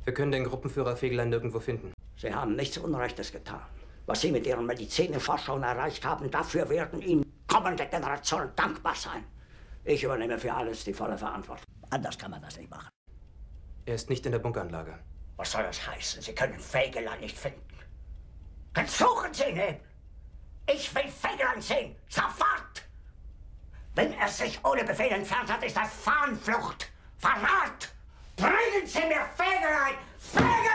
Wir können den Gruppenführer Fegelein nirgendwo finden. Sie haben nichts Unrechtes getan. Was Sie mit Ihren Medizinforschungen erreicht haben, dafür werden Ihnen kommende Generationen dankbar sein. Ich übernehme für alles die volle Verantwortung. Anders kann man das nicht machen. Er ist nicht in der Bunkeranlage. Was soll das heißen? Sie können Fegelein nicht finden. Dann suchen Sie ihn eben. Ich will Fegelein sehen. Sofort! Wenn er sich ohne Befehl entfernt hat, ist das Fahnenflucht. Verrat! Bringen Sie mir Fegelein! Fegelein!